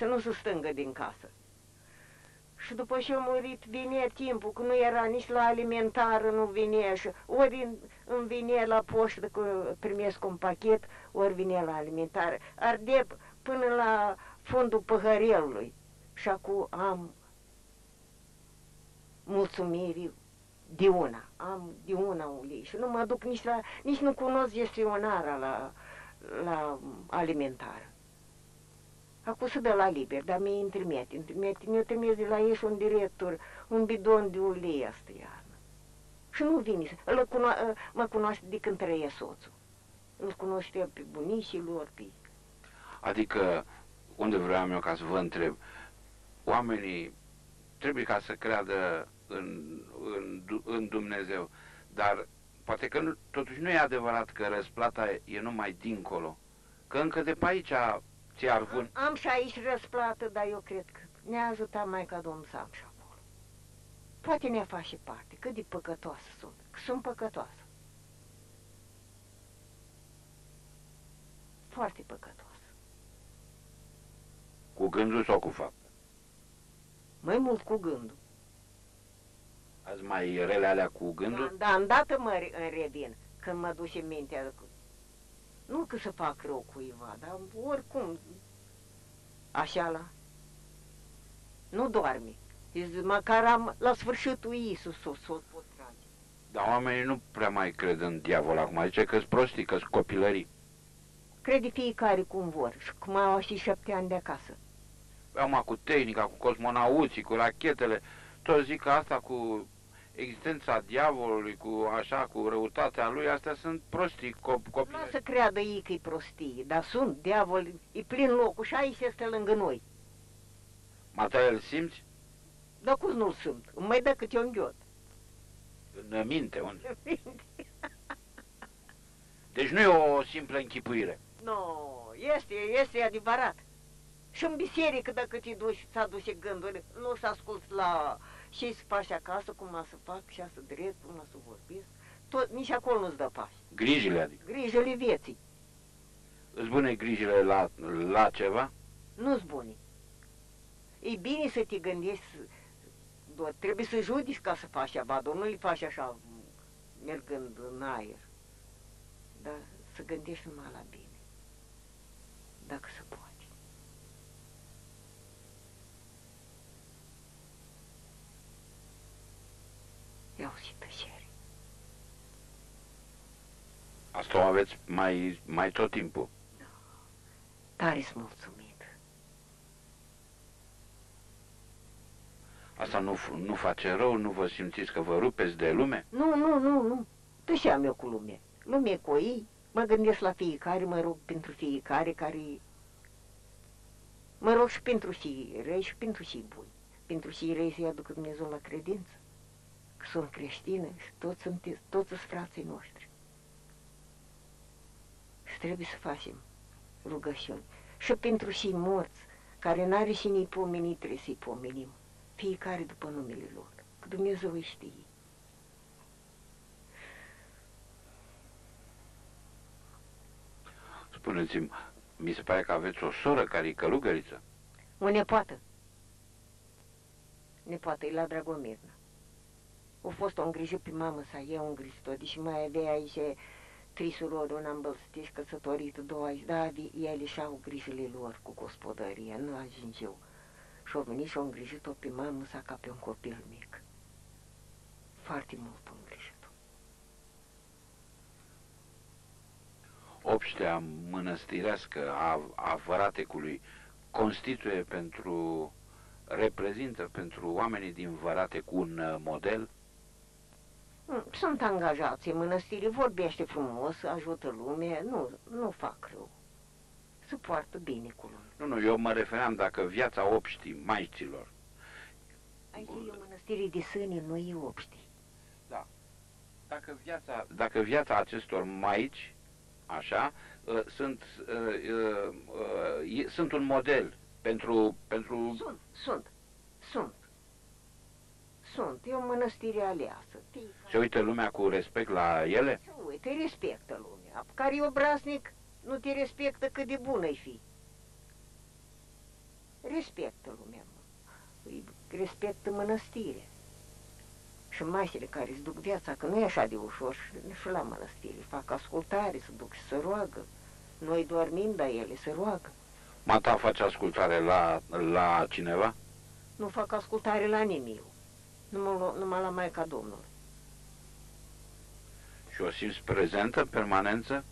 să nu se stângă din casă. Și după ce a murit, vine timpul, că nu era nici la alimentară, nu vine, și ori îmi vine la poștă că primesc un pachet, ori vine la alimentară. Arde până la fundul păhărelului. Și acum am mulțumiri de una, am de una ulei și nu mă duc nici nu cunosc gestionarea la alimentară. Acum se dă la liber, dar mi-e intermite. Mi-o trimis de la ei și un director, un bidon de ulei asta iarnă. Și nu vine, mă cunoaște de când trăie soțul. Îl cunoște pe bunicilor, pe... Adică, unde vreau eu ca să vă întreb, oamenii trebuie ca să creadă în Dumnezeu, dar poate că totuși nu e adevărat că răsplata e numai dincolo, că încă de pe aici ți-ar vând. Am și aici răsplată, dar eu cred că ne-a ajutat Maica Domnului să am și acolo. Poate ne face parte, cât de păcătoasă sunt, că sunt păcătoasă. Foarte păcătoasă. Cu gândul sau cu fapt? Mai mult cu gândul. Azi mai rele alea cu gândul? Da, îndată mă revin când mă duce mintea. Nu că să fac rău cuiva, dar oricum, așa nu doarme. Măcar la sfârșitul Iisus s-o pot trage. Dar oamenii nu prea mai cred în diavol acum, zice că-s prostii, că-s copilării. Crede fiecare cum vor și cum au și 7 ani de acasă. Acum cu tehnica, cu cosmonauții, cu rachetele, toți zic că asta cu existența diavolului, cu răutatea lui, astea sunt prostii, copii. Nu o să creadă ei că e prostie, dar sunt, diavol, e plin locul și aici este lângă noi. Matale, îl simți? Dar cum nu-l simt? Îmi mai dă câte un ghiot. În minte, unde? Deci nu e o simplă închipuire. Nu, este adevărat. Și în biserică, dacă te duci, ți-a duce gândurile, nu să asculți la ce să faci acasă, cum să fac, și să drept, cum să vorbesc, nici acolo nu-ți dă pași. Grijile, adică? Grijile vieții. Îți bune grijile la ceva? Nu-ți bune. E bine să te gândești, trebuie să judici ca să faci ceva, dar nu-i faci așa, mergând în aer. Dar să gândești numai la bine, dacă se poate. Iau și tăcere. Asta o aveți mai tot timpul? Da. Tare-s mulțumit. Asta nu face rău? Nu vă simțiți că vă rupeți de lume? Nu. Tășeam eu cu lume. Lume cu ei, mă gândesc la fiecare, mă rog pentru fiecare care... Mă rog și pentru cei răi și pentru cei buni. Pentru cei răi să-i aducă Dumnezeu la credință. Că sunt creștine și toți sunt frații noștri. Și trebuie să facem rugăciuni. Și pentru cei morți, care n-are și ni pomeni, trebuie să-i pomenim. Fiecare după numele lor, că Dumnezeu îi știe. Spuneți-mi, mi se pare că aveți o soră care e călugăriță. O nepoată. Nepoată, e la Dragomirna. A fost o îngrijit pe mamă sa, eu îngrijit-o, deși mai avea aici 3 surori, una îmbălsătești, căsătorită, 2 aici, dar ele și-au grijile lor cu gospodăria, nu ajung eu. Și-au venit și-au îngrijit-o pe mamă sa ca pe un copil mic. Foarte mult au îngrijit-o. Obștea mănăstirească a Văratecului reprezintă pentru oamenii din Văratec un model? Sunt angajați în mănăstire, vorbește frumos, ajută lumea, nu fac rău. Se poartă bine cu lumea. Nu, eu mă refeream dacă viața obștii, maicilor. Aici e o mănăstire de sâni, nu e obștii. Da. Dacă viața acestor maici, așa, sunt un model pentru... Sunt. E o mănăstire aleasă. Se uită lumea cu respect la ele? Se uită, respectă lumea. Care e obraznic, nu te respectă cât de bun ai fi. respectă lumea, îi respectă mănăstire. Și mașile care îți duc viața, că nu e așa de ușor, și la mănăstire, fac ascultare, se duc și se roagă. Noi dormim, dar ele se roagă. Mata face ascultare la cineva? Nu fac ascultare la nimic, numai la Maica Domnului. Și o simți prezentă, în permanență?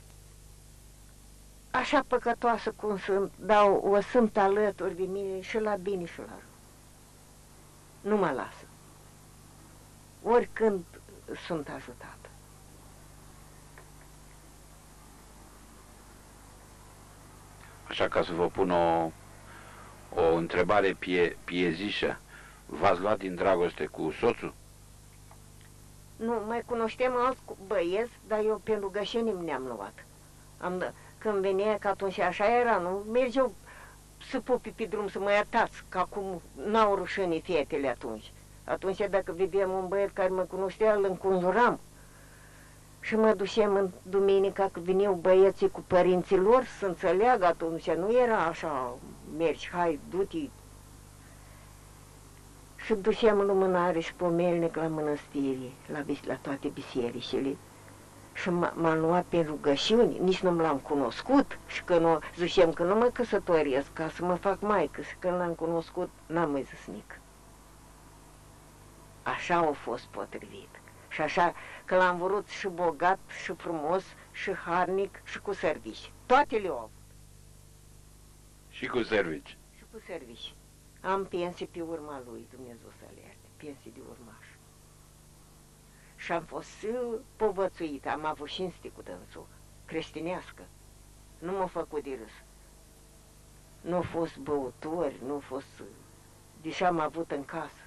Așa păcătoasă cum sunt, dar o sunt alături de mine și la bine și la rău. Nu mă lasă. Oricând sunt ajutată. Așa, ca să vă pun o întrebare piezișă, v-ați luat din dragoste cu soțul? Nu, mai cunoșteam alți băieți, dar eu pe rugăciune ne-am luat. Când venea, că atunci așa era, nu? Mergeau să pupi pe drum, să mă iertați, că acum n-au rușine fetele atunci. Atunci, dacă vedeam un băiat care mă cunoștea, îl înconjuram. Și mă duceam în duminica, că veneau băieții cu părinții lor să înțeleagă atunci. Nu era așa, mergi, hai, du-te. Și duceam lumânare și pomelnic la mănăstire, la toate bisericile. Și m-am luat pe rugăciuni, nici nu l-am cunoscut. Și când ziceam că nu mă căsătoresc, ca să mă fac maică. Și când l-am cunoscut, n-am mai zis nic. Așa a fost potrivit. Și așa că l-am vrut și bogat, și frumos, și harnic, și cu servici. Toate le-au avut. Și cu servici. Și cu servici. Am pensie pe urma lui, Dumnezeu să le ierte, pensie de urmaș. Și am fost povățuită, am avut cinste cu dânsul, creștinească. Nu m-a făcut de râs. Nu a fost băutori, nu a fost... Deși am avut în casă.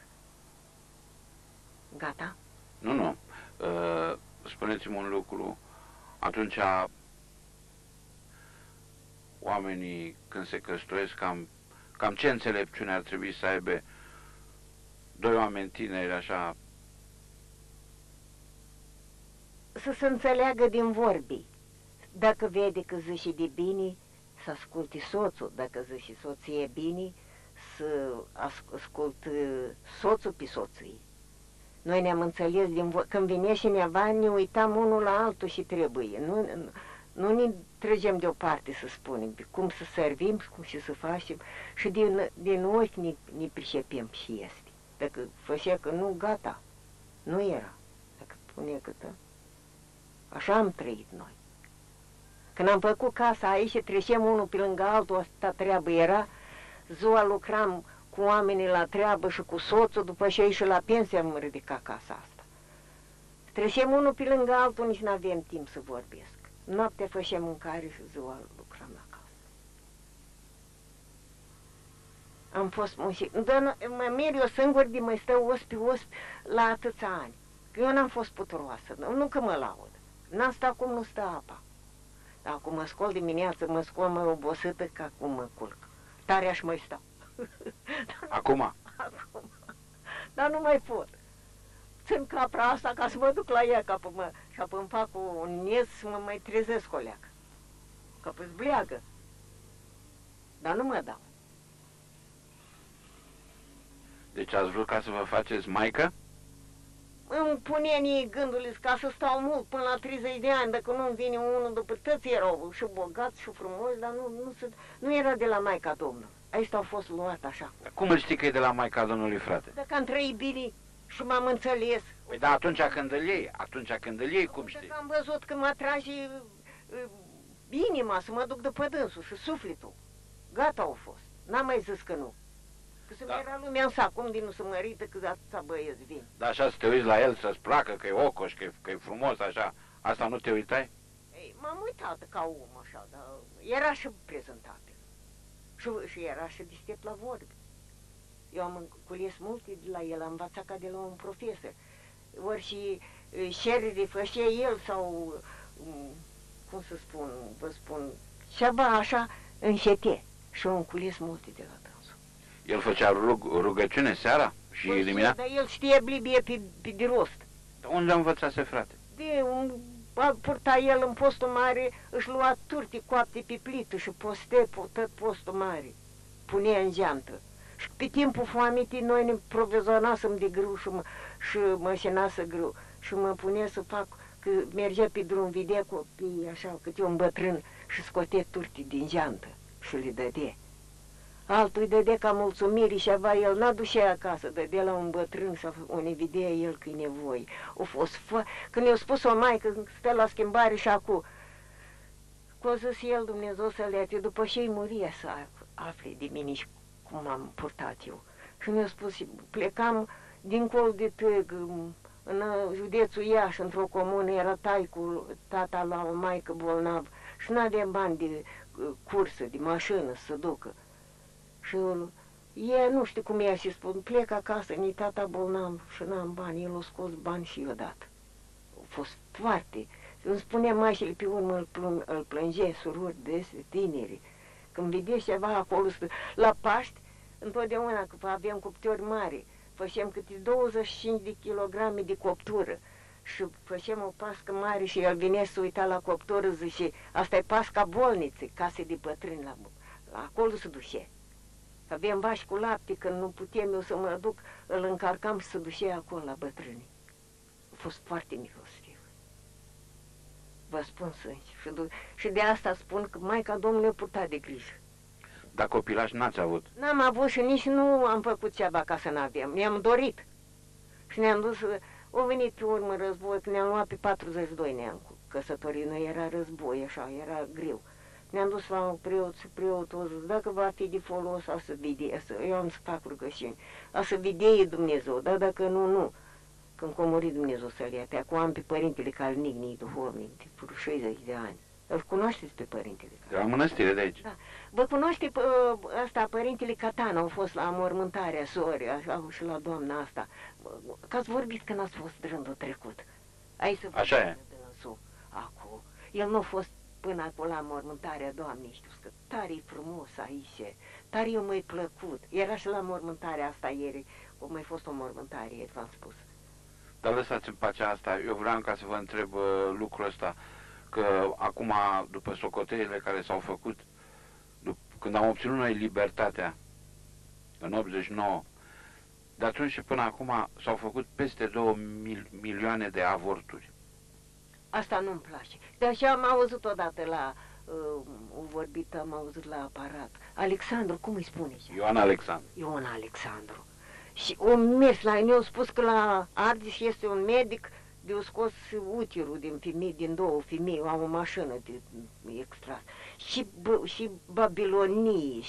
Gata? Nu. Spuneți-mi un lucru. Atunci oamenii când se căsătoresc, cam ce înțelepciune ar trebui să aibă doi oameni tineri așa? Să se înțeleagă din vorbi. Dacă vede că zice de bine, să asculte soțul. Dacă zice soție bine, să asculte soțul pe soție. Noi ne-am înțeles când vine cineva, ne uitam unul la altul și trebuie. Nu ne trăgem deoparte, să spunem, cum să servim, cum să facem. Și din ochi ne pricepem și este. Dacă făcea că nu, gata, nu era. Dacă spune că așa am trăit noi. Când am făcut casa aici, trecem unul pe lângă altul, asta treabă era, ziua lucram cu oamenii la treabă și cu soțul, după ce ieși la pensie am ridicat casa asta. Trecem unul pe lângă altul, nici n-avem timp să vorbesc. Noaptea făceam mâncare și ziua lucram la casă. Am fost dar mă mir eu singur de mai stau os pe os la atâția ani. Că eu n-am fost puturoasă, nu că mă laud. N-am stat cum nu stă apa. Dar acum mă scol dimineață, mă scol mai obosită, că acum mă culc. Tare aș mai stau. Acum? Acum. Dar nu mai pot. Țin capra asta ca să mă duc la ea, și apoi îmi fac un niez să mă mai trezesc o leacă. Că apoi zbleagă. Dar nu mă dau. Deci ați vrut ca să vă faceți maică? Îmi pune gândurile ca să stau mult, până la 30 de ani, dacă nu-mi vine unul după toți erau și bogați și frumoși, dar nu era de la Maica Domnului. Aici au fost luat așa. Cum îl știi că e de la Maica Domnului, frate? Dacă am trăit bine și m-am înțeles. Păi da, atunci când îl iei, cum știi? Dacă am văzut că mă trage inima să mă duc după dânsul și sufletul. Gata au fost. N-am mai zis că nu. Că să era lumea în sac, cum din nu se mărită că atâția băieți vin. Dar așa să te uiți la el, să-ți placă că e ocoș, că e frumos, așa, asta nu te uitai? Ei, m-am uitat ca om așa, dar era și prezentabil. Și era și deștept la vorbi. Eu am cules multe de la el, am învățat ca de la un profesor. Ori și șerere făcea el sau, cum să spun, vă spun, ceva așa încete. Și eu am cules multe de la dânsul. El făcea rugăciune seara și dimineața? Dar el știe Biblie pe de rost. Dar unde a învățase, frate? Purta el în postul mare, își lua turte coapte pe plită și postea tot postul mare. punea în geantă. Și pe timpul foametei noi ne provizionasem de grâu și mășinasă grâu. Și mă punea să fac, că mergea pe drum, vedea copii așa, câte un bătrân și scotea turtii din geantă și le dădea. Altul îi dădea ca mulțumire și avea, el n-aducea acasă, dădea la un bătrân sau unde vedea el că-i nevoie. O fost când i-a spus o maică, stă la schimbare și acum, că o zis el, Dumnezeu să le ierte, după ce-i muria să afle de mine și cum am purtat eu. Și mi-a spus, plecam dincolo de Târg, în județul Iași, într-o comună, era taicul, tata la o maică bolnavă și n-aveam bani de cursă, de mașină să ducă. Și ea, nu știu cum ea și spun, plec acasă, ni tata bolnav și n-am bani, el a scos bani și i-a dat. A fost foarte. Îmi spunea mașile pe urmă, îl plângea, surori de tineri. Când vedea ceva acolo, la Paști, întotdeauna că aveam cuptori mari, făceam câte 25 de kilograme de coptură și făceam o pască mare și el venea să uita la coptură, zice, asta e pasca bolniței, case de bătrâni la acolo se duce. Aveam vași cu lapte, când nu puteam eu să mă duc, îl încarcam și se ducea acolo la bătrâni. A fost foarte milostiv. Vă spun sincer. Și de asta spun că Maica Domnului a purtat de grijă. Dar copilași n-ați avut? N-am avut și nici nu am făcut ceva ca să n-avem. Ne-am dorit. Și ne-am dus, au venit pe urmă război, că ne-am luat pe 42 ne-am căsătorit. Noi era război, așa, era greu. Ne-am dus la un preot și preotul a zis, dacă va fi de folos, a să vede, eu am să fac rugăciuni, a să vedee Dumnezeu, dar dacă nu, nu. Când a murit Dumnezeu să-l ierte, acum am pe părintele Calnic, duhovnic, de 60 de ani. Îl cunoașteți pe părintele Calnic? De la mănăstire de aici. Da. Vă cunoaște asta, părintele Catana, au fost la mormântarea sorii, așa, și la doamna asta. Că ați vorbit când ați fost rândul trecut. Aici să așa e. Acum. El nu a fost până acolo la mormântarea doamnei, știu că tare frumos aici, tare eu mi-a plăcut. Era și la mormântarea asta ieri, o mai fost o mormântare ieri, v-am spus. Dar lăsați în pacea asta, eu vreau ca să vă întreb lucrul ăsta, că acum, după socotelile care s-au făcut, când am obținut noi libertatea, în 89, de atunci și până acum s-au făcut peste 2 milioane de avorturi. Asta nu-mi place. De așa am auzit odată la, o vorbit, am auzit la aparat. Alexandru, cum îi spune? Ioan Alexandru. Ioan Alexandru. Și o mers la ne-au spus că la Argeș este un medic de-o scos uterul din femei, din două femei, au o mașină de extras. Și Babilonie,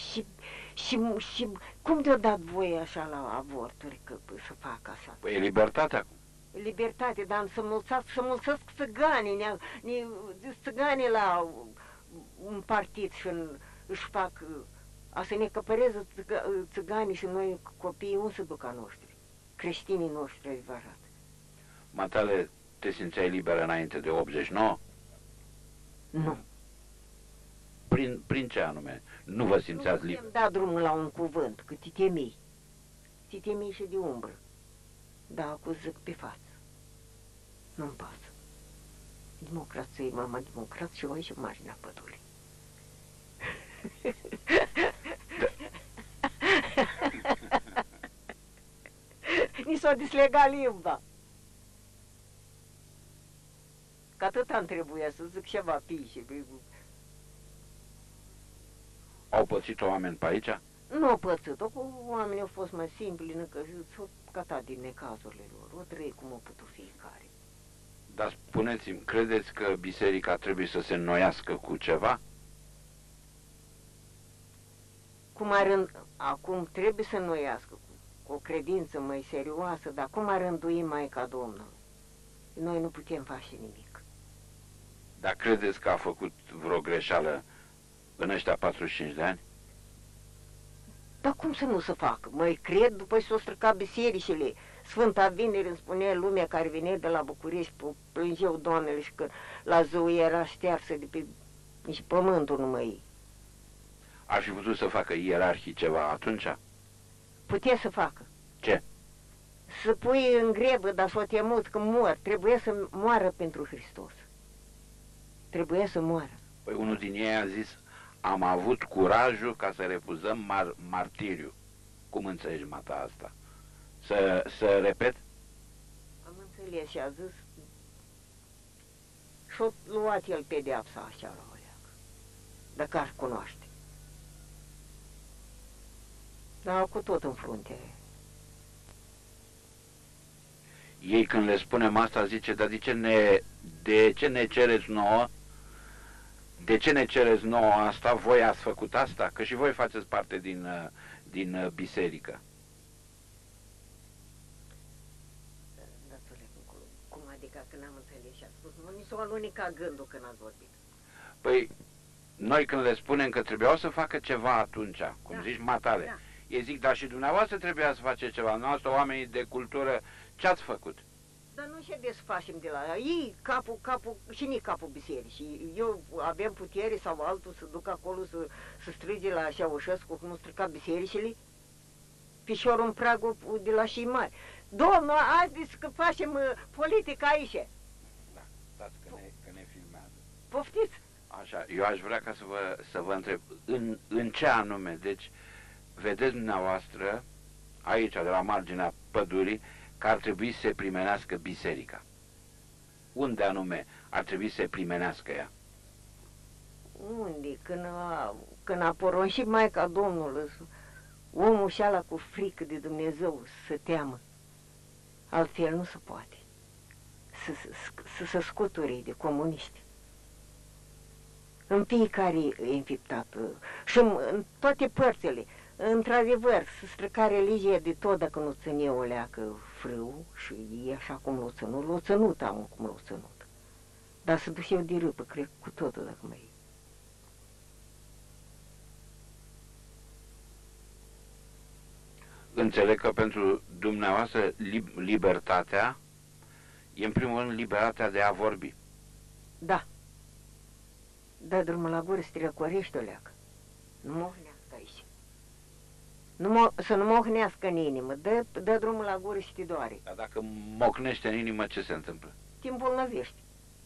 și cum de-o dat voie așa la avorturi, că să facă așa? Păi e libertatea acum. Libertate, dar să mulțesc țiganii, țiganii la un partid și își fac, a să ne căpăreze țiganii și noi copiii, unde se duc a noștri? Creștinii noștri adevărat. Matale, te simțeai liberă înainte de 89? Nu. Prin ce anume? Nu vă simțeați liber? Nu putem da drumul la un cuvânt, că te temei. Te temei și de umbră. Da, acum zic pe față. Nu-mi pasă. Democrație, mama democrat și voi și marginea pădurii. Ni s-a dislegat limba. Că atât am trebuit să zic ceva pișe. Au pățit oameni pe aici? Nu au pățit-o, oamenii au fost mai simpli, necăjiți, s-au catat din necazurile lor, o trăi cum a putut fiecare. Dar spuneți-mi, credeți că biserica trebuie să se înnoiască cu ceva? Acum trebuie să înnoiască cu o credință mai serioasă, dar cum ar rândui Maica Domnului? Noi nu putem face nimic. Dar credeți că a făcut vreo greșeală în ăștia 45 de ani? Dar cum să nu se facă? Mai cred, după ce s-o stricat bisericile, Sfânta Vineri îmi spunea lumea care venea de la București, plângeau doamnele și că la zău era ștearsă de pe nici pământul numai. Ar fi putut să facă ierarhii ceva atunci? Putea să facă. Ce? Să pui în grebă, dar s-o temut că mor. Trebuie să moară pentru Hristos. Trebuie să moară. Păi unul din ei a zis, am avut curajul ca să refuzăm martiriu. Cum înțelegi, mata, asta? Să repet? Am înțeles și a zis și-o luat el pedeapsa așa la o leacă, dacă aș cunoaște. Dar cu tot în frunte. Ei când le spunem asta zice, dar de ce ne cereți nouă? De ce ne cereți nouă asta? Voi ați făcut asta? Că și voi faceți parte din biserică. Dațule, cum adică că n-am înțeles și a spus, nu ni s-o alunica gândul când ați vorbit. Păi, noi când le spunem că trebuiau să facă ceva atunci, cum zici, matale, da. ei zic, dar și dumneavoastră trebuia să faceți ceva. Noastră, oamenii de cultură, ce ați făcut? Dar nu se desfacem de la ei, capul, și nici capul bisericii. Eu avem putere sau altul să duc acolo să strige la Ceaușescu cum strica bisericile, pișorul în pragul de la și mari. Domnul, azi zis că facem politică aici. Da, stați că ne filmează. Poftiți? Așa, eu aș vrea ca să vă întreb, în ce anume, deci, vedeți dumneavoastră, aici, de la marginea pădurii, că ar trebui să se primenească biserica. Unde anume ar trebui să se primenească ea? Unde? Când a poruncit Maica Domnului, omul și ala cu frică de Dumnezeu să teamă. Altfel nu se poate. Să se scuture de comuniști. În fiecare e înfiptat. Și în toate părțile. Într-adevăr, să strica religia de tot dacă nu ține o leacă frâu și e așa cum l-o ținut, am cum l-o ținut. Dar să duc eu de râpă, cred, cu totul dacă mai e. Înțeleg că pentru dumneavoastră libertatea e în primul rând libertatea de a vorbi. Da. Dă drumul la gură să te răcorești o leacă. Nu mohnească aici. Să nu mohnească în inimă. Dă drumul la gură și te doare. Dar dacă mocnește în inimă, ce se întâmplă? Te îmbolnăvești.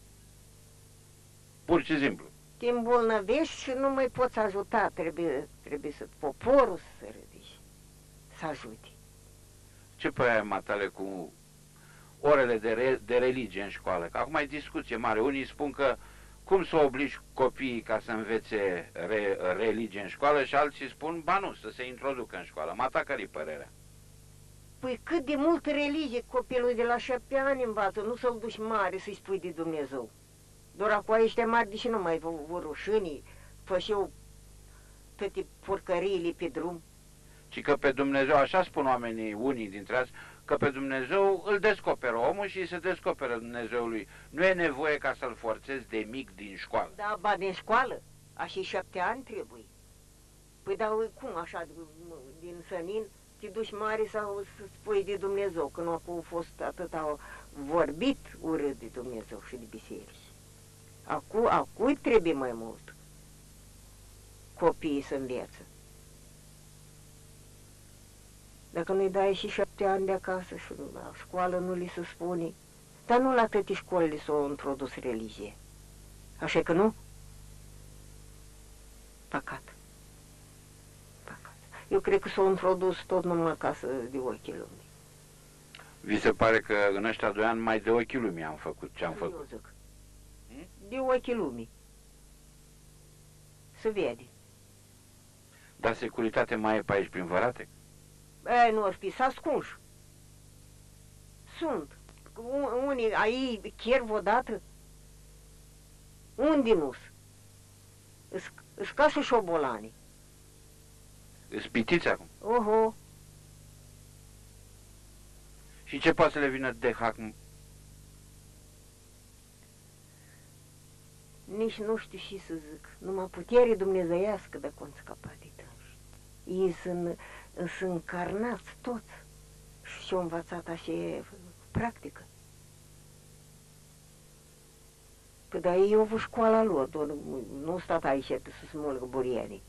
Pur și simplu. Te îmbolnăvești și nu mai poți ajuta. Trebuie să poporul să se ridice, să ajute. Ce părere ai, matale, cu orele de religie în școală? Că acum e discuție mare. Unii spun că cum să obligi copiii ca să învețe religie în școală și alții spun, ba nu, să se introducă în școală. Mata, care-i părerea? Păi cât de multă religie copilul de la 7 ani învață, nu să-l duci mare să-i spui de Dumnezeu. Doar acum ăștia mari, deși nu mai vor rușânii, fășeau toate porcăriile pe drum. Ci că pe Dumnezeu, așa spun oamenii, unii dintre azi, că pe Dumnezeu îl descoperă omul și se descoperă Dumnezeului. Nu e nevoie ca să-l forțezi de mic din școală. Da, ba din școală, așa 7 ani trebuie. Păi dar cum așa, din sănin, te duci mare sau să spui de Dumnezeu, că nu a fost atâta vorbit urât de Dumnezeu și de biserici. Acum trebuie mai mult copiii să învețe. Dacă nu-i dai și 7 ani de acasă și la școală nu li se spune, dar nu la toate școlile s-au introdus religie. Așa că nu? Păcat. Păcat. Eu cred că s-au introdus tot numai acasă de ochii lumii. Vi se pare că în ăștia 2 ani mai de ochii lumii am făcut ce am făcut? Eu zic. De ochii lumii. Se vede. Dar securitate mai e pe aici prin Vărate? Ei, nu ar fi, s-a ascuns. Sunt. Unii, ai chiar odată? Unde nu-s? Îs ca și șobolanii. Îți pitiți acum? Oho. Și ce poate să le vină de hac? Nici nu știu și să zic. Numai putere dumnezeiască de cum scăpa de tânși. Ei sunt încarnați toți. Și-au învățat așa practică. Păi dar ei au avut școala lor, nu stat aici să smulgă burienii.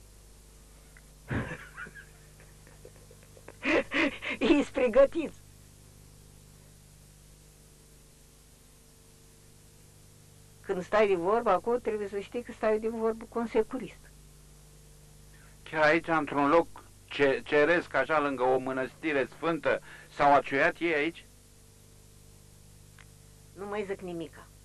Ei-s pregătiți. Când stai de vorbă, acolo trebuie să știi că stai de vorbă cu un securist. Chiar aici, într-un loc ceresc, așa, lângă o mănăstire sfântă, s-au aciuiat ei aici? Nu mai zic nimica.